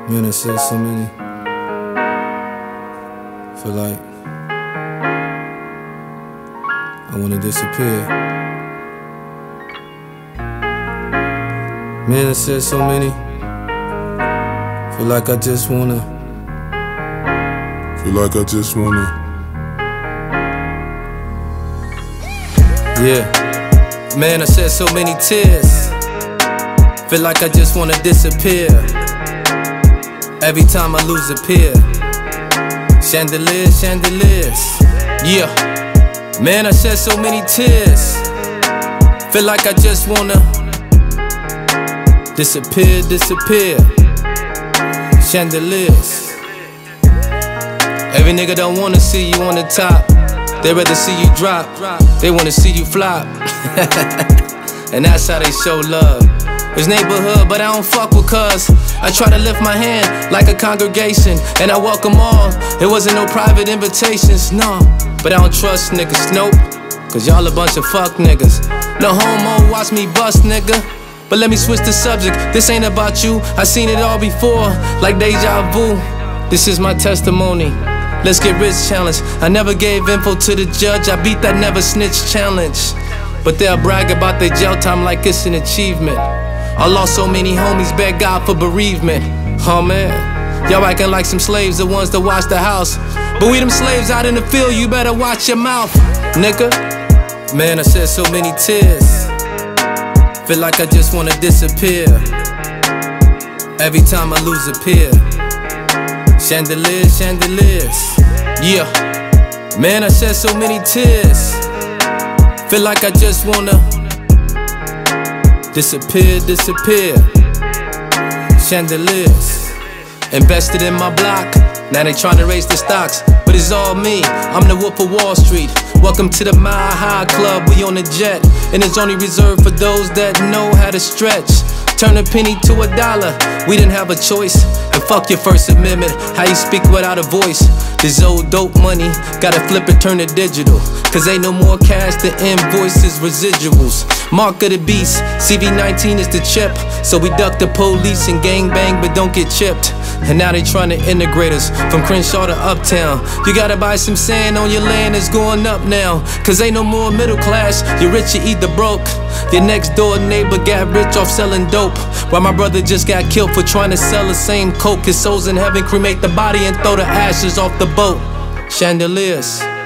Man, I said so many. Feel like I wanna disappear. Man, I said so many. Feel like I just wanna. Yeah. Man, I shed so many tears. Feel like I just wanna disappear. Every time I lose a peer. Chandeliers, chandeliers. Yeah. Man, I shed so many tears. Feel like I just wanna disappear, disappear. Chandeliers. Every nigga don't wanna see you on the top. They rather see you drop. They wanna see you flop. And that's how they show love. It's neighborhood, but I don't fuck with cuz. I try to lift my hand like a congregation, and I welcome all. It wasn't no private invitations, no. But I don't trust niggas, nope. Cause y'all a bunch of fuck niggas. No homo, watch me bust, nigga. But let me switch the subject. This ain't about you. I seen it all before, like deja vu. This is my testimony. Let's get rich challenge. I never gave info to the judge. I beat that never snitch challenge. But they'll brag about their jail time like it's an achievement. I lost so many homies, beg God for bereavement. Oh man, y'all acting like some slaves, the ones that watch the house. But we them slaves out in the field, you better watch your mouth, nigga. Man, I shed so many tears. Feel like I just wanna disappear. Every time I lose a peer. Chandeliers, chandeliers. Yeah. Man, I shed so many tears. Feel like I just wanna disappear, disappear. Chandeliers. Invested in my block. Now they tryna raise the stocks, but it's all me. I'm the Wolf of Wall Street. Welcome to the Mile High Club. We on the jet, and it's only reserved for those that know how to stretch. Turn a penny to $1. We didn't have a choice. And fuck your First Amendment. How you speak without a voice? This old dope money, gotta flip it, turn it digital. Cause ain't no more cash than invoices, residuals. Mark of the beast, CV19 is the chip. So we duck the police and gang bang, but don't get chipped. And now they trying to integrate us from Crenshaw to Uptown. You gotta buy some sand on your land, it's going up now. Cause ain't no more middle class, you're rich, you eat the broke. Your next door neighbor got rich off selling dope, while my brother just got killed for trying to sell the same coke. His soul's in heaven, cremate the body and throw the ashes off the boat. Chandeliers.